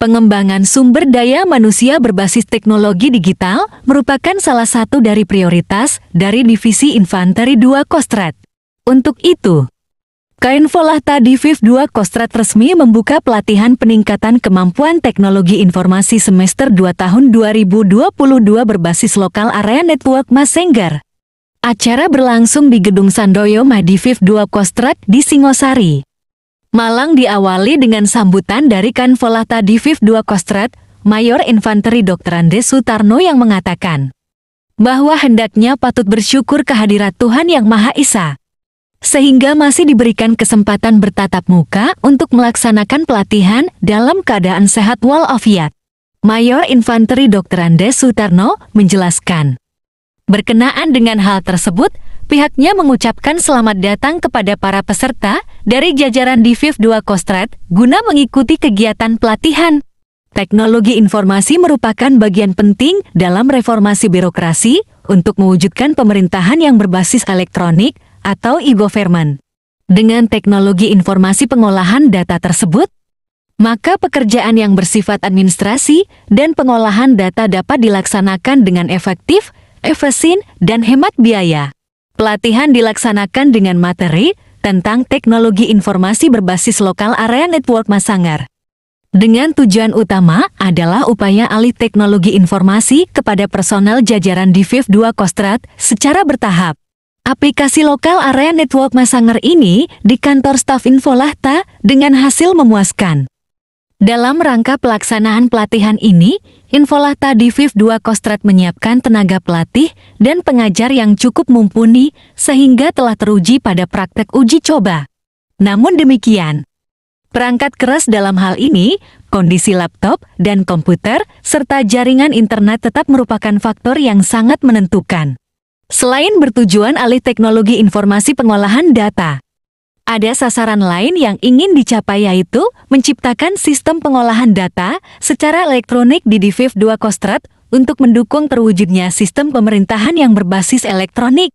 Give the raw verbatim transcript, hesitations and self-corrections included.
Pengembangan sumber daya manusia berbasis teknologi digital merupakan salah satu dari prioritas dari Divisi Infanteri dua Kostrad. Untuk itu, Kainvolahta Diviv dua Kostrad resmi membuka pelatihan peningkatan kemampuan teknologi informasi semester dua tahun dua ribu dua puluh dua berbasis lokal area network Masenggar. Acara berlangsung di Gedung Sandoyo Madiviv dua Kostrad di Singosari, Malang, diawali dengan sambutan dari Kainvolahta Diviv dua Kostrad, Mayor Infanteri doktor Andes Sutarno yang mengatakan bahwa hendaknya patut bersyukur kehadirat Tuhan Yang Maha Esa, sehingga masih diberikan kesempatan bertatap muka untuk melaksanakan pelatihan dalam keadaan sehat walafiat. Mayor Infanteri doktor Andes Sutarno menjelaskan, berkenaan dengan hal tersebut, pihaknya mengucapkan selamat datang kepada para peserta dari jajaran Diviv dua Kostrad guna mengikuti kegiatan pelatihan. Teknologi informasi merupakan bagian penting dalam reformasi birokrasi untuk mewujudkan pemerintahan yang berbasis elektronik atau e-government. Dengan teknologi informasi pengolahan data tersebut, maka pekerjaan yang bersifat administrasi dan pengolahan data dapat dilaksanakan dengan efektif, efisien, dan hemat biaya. Pelatihan dilaksanakan dengan materi tentang teknologi informasi berbasis lokal area network Masenggar, dengan tujuan utama adalah upaya alih teknologi informasi kepada personel jajaran Diviv dua Kostrad secara bertahap. Aplikasi lokal area network Masenggar ini di kantor staf Involahta dengan hasil memuaskan. Dalam rangka pelaksanaan pelatihan ini, Involahta Diviv dua Kostrad menyiapkan tenaga pelatih dan pengajar yang cukup mumpuni sehingga telah teruji pada praktek uji coba. Namun demikian, perangkat keras dalam hal ini, kondisi laptop dan komputer, serta jaringan internet tetap merupakan faktor yang sangat menentukan. Selain bertujuan alih teknologi informasi pengolahan data, ada sasaran lain yang ingin dicapai, yaitu menciptakan sistem pengolahan data secara elektronik di Diviv dua Kostrad untuk mendukung terwujudnya sistem pemerintahan yang berbasis elektronik.